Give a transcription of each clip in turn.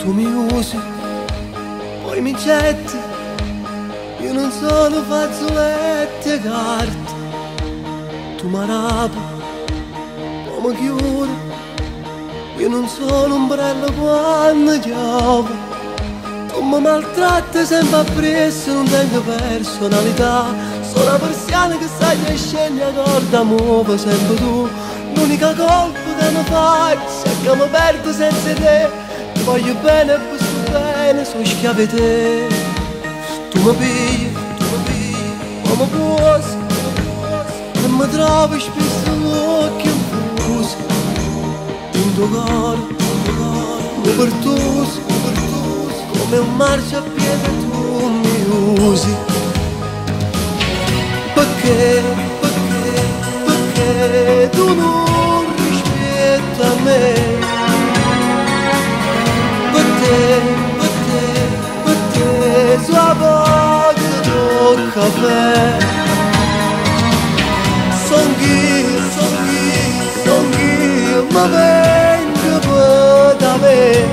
Tu mi usi, poi mi getti, io non sono fazzoletti e carte. Tu mi rapi, poi mi chiudi, io non sono ombrello quando piove. Tu mi maltratti sempre appresso, non tengo personalità. Sono una persiana che sai che scende a corda, muove sempre tu. L'unica colpa che mi faccio è che mi perdo senza te. Ti voglio bene e posso bene, sono schiave te. Tu mi pigli, ma mi puosi, e mi trovi spesso l'occhio infusi. In tuo cuore, mi pertusi, come un marciapiede tu mi usi. Perché tu non rispetti a me? Per te, sua voce del caffè. Son io, ma vengo per da me.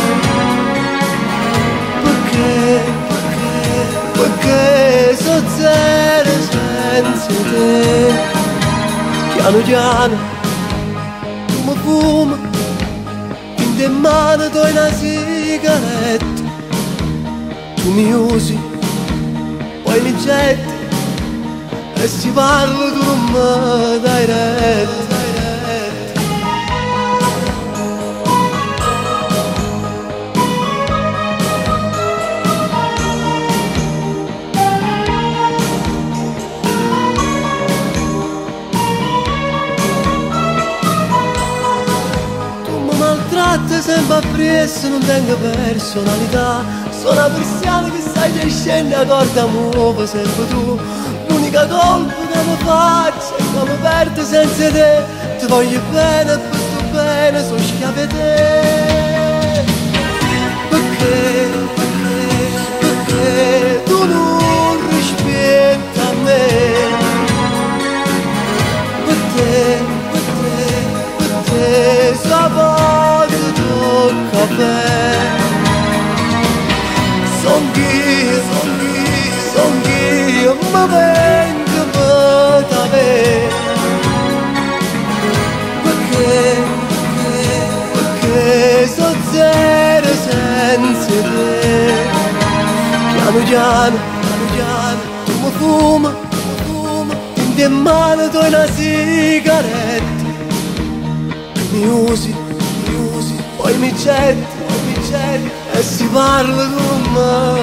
Perché so zero senza te. Piano piano, tu mi fumi, in mano tu hai una sigaretta. Tu mi usi, poi mi getti, e si parla tu non mi dai retta. Tratto sempre appresso, non tengo personalità. Sono una persiana che sai che scende a corda, muove sempre tu. L'unica colpa che mi faccio è che mi perdo senza te. Ti voglio bene e posso bene, sono schiave te. Perché tu non rispetti a me? Per te, sapore del caffè. Son io, ma vengo per da me. Perché so zero senza te. Piano piano, tu mi fumi, in mano tu hai una sigaretta. Mi usi, poi mi getti, e si parla con me.